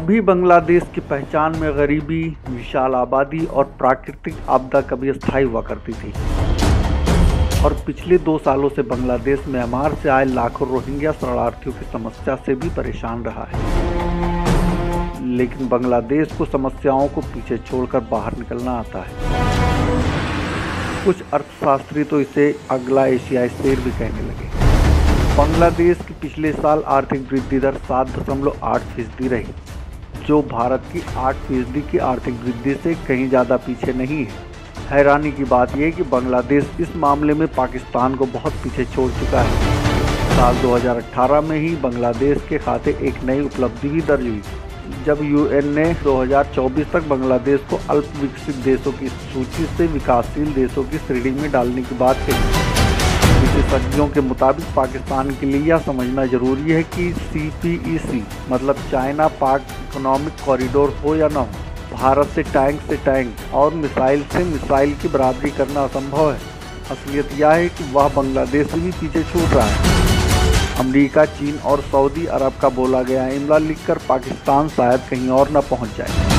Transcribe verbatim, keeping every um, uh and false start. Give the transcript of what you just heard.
भी बांग्लादेश की पहचान में गरीबी, विशाल आबादी और प्राकृतिक आपदा कभी स्थायी हुआ करती थी और पिछले दो सालों से बांग्लादेश म्यांमार से आए लाखों रोहिंग्या शरणार्थियों की समस्या से भी परेशान रहा है। लेकिन बांग्लादेश को समस्याओं को पीछे छोड़कर बाहर निकलना आता है। कुछ अर्थशास्त्री तो इसे अगला एशियाई शेर भी कहने लगे। बांग्लादेश की पिछले साल आर्थिक वृद्धि दर सात दशमलव आठ फीसदी रही, जो भारत की आठ फीसदी की आर्थिक वृद्धि से कहीं ज़्यादा पीछे नहीं है। हैरानी की बात यह कि बांग्लादेश इस मामले में पाकिस्तान को बहुत पीछे छोड़ चुका है। साल दो हज़ार अठारह में ही बांग्लादेश के खाते एक नई उपलब्धि भी दर्ज हुई, जब यूएन ने दो हज़ार चौबीस तक बांग्लादेश को अल्प विकसित देशों की सूची से विकासशील देशों की श्रेणी में डालने की बात कही। विशेषज्ञों के मुताबिक पाकिस्तान के लिए यह समझना जरूरी है कि सी पी ई सी मतलब चाइना पाक इकोनॉमिक कॉरिडोर हो या न हो, भारत से टैंक से टैंक और मिसाइल से मिसाइल की बराबरी करना असंभव है। असलियत यह है कि वह बांग्लादेश से भी पीछे छूट रहा है। अमेरिका, चीन और सऊदी अरब का बोला गया इमला लिखकर पाकिस्तान शायद कहीं और न पहुंच जाए।